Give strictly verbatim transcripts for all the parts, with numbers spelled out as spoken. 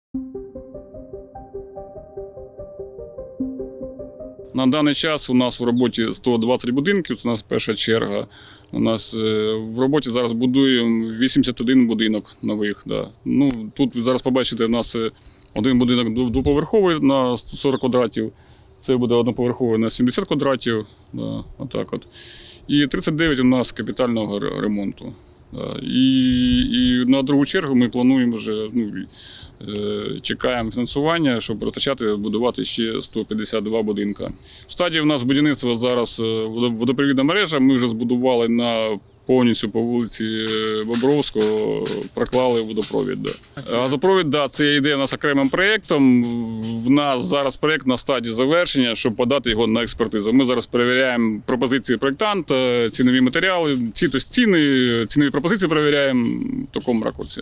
На даний час у нас в роботі сто двадцять будинків, це у нас перша черга. У нас в роботі зараз будуємо вісімдесят один будинок нових. Да. Ну, тут зараз побачите, у нас один будинок двоповерховий на сто сорок квадратів, це буде одноповерховий на сімдесят квадратів. Да, отак от. І тридцять дев'ять у нас капітального ремонту. Да. І, і на другу чергу ми плануємо вже, ну, чекаємо фінансування, щоб розпочати будувати ще сто п'ятдесят два будинка. В стадії у нас будівництва зараз водопровідна мережа, ми вже збудували на повністю по вулиці Бобровського, проклали водопровід. Да. Газопровід, да, це йде у нас окремим проєктом. В нас зараз проєкт на стадії завершення, щоб подати його на експертизу. Ми зараз перевіряємо пропозиції проєктанта, цінові матеріали, ці, то ціни, цінові пропозиції перевіряємо в такому ракурсі.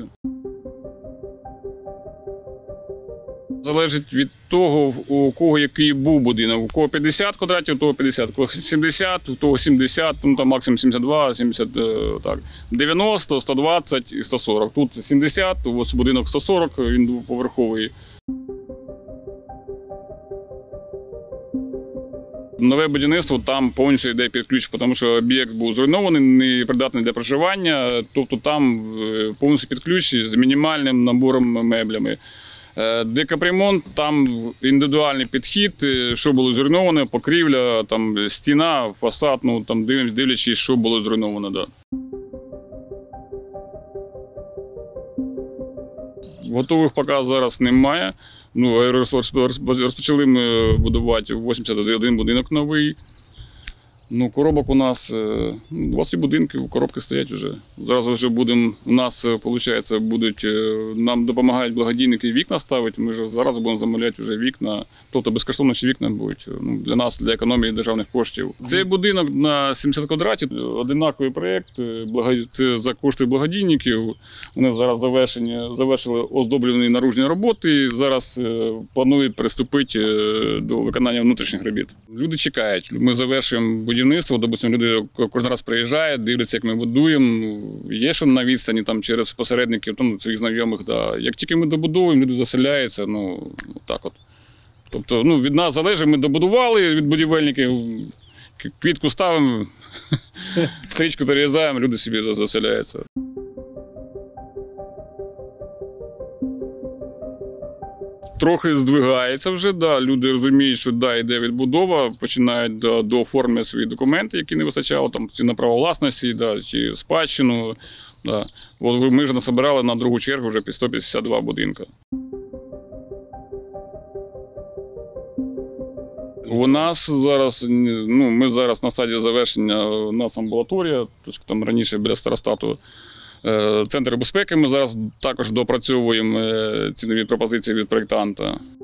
Залежить від того, у кого який був будинок. У кого п'ятдесят квадратів, у того п'ятдесят, у кого сімдесят, у того сімдесят, ну, там максимум сімдесят два, сімдесят, так, дев'яносто, сто двадцять і сто сорок. Тут сімдесят, ось будинок сто сорок, він двоповерховий. Нове будівництво, там повністю йде під ключ, тому що об'єкт був зруйнований, не придатний для проживання, тобто там повністю під ключ з мінімальним набором меблями. Де капремонт, там індивідуальний підхід, що було зруйновано, покрівля, там стіна, фасад, ну там дивлячись, що було зруйновано. Да. Готових поки зараз немає. Ну, розпочали ми будувати вісімдесят один будинок новий. Ну, коробок у нас двадцять будинків, коробки стоять вже. Зараз вже будемо, у нас, виходить, будуть, нам допомагають благодійники вікна ставити, ми ж зараз будемо замовляти вже вікна, тобто безкоштовно ще вікна будуть, ну, для нас, для економії державних коштів. Цей будинок на сімдесят квадратів, одинаковий проєкт, це за кошти благодійників, вони зараз завершені, завершили оздоблювані наружні роботи, зараз планують приступити до виконання внутрішніх робіт. Люди чекають, ми завершуємо будівництво, допустимо, люди кожен раз приїжджають, дивляться, як ми будуємо, є що на відстані там, через посередників, там, своїх знайомих. Да. Як тільки ми добудовуємо, люди заселяються, ну, так от. Тобто, ну, від нас залежить, ми добудували, від будівельників, квітку ставимо, стрічку перерізаємо, люди собі заселяються. Трохи здвигається вже, да. Люди розуміють, що да, йде відбудова, починають да, дооформлювати свої документи, які не вистачало, там, чи на право власності, да, чи спадщину. Да. От ми вже насобирали на другу чергу вже під сто п'ятдесят два будинка. У нас зараз, ну, ми зараз на стадії завершення, у нас амбулаторія, там раніше біля старостату, Центр безпеки, ми зараз також допрацьовуємо цінові пропозиції від проєктанта.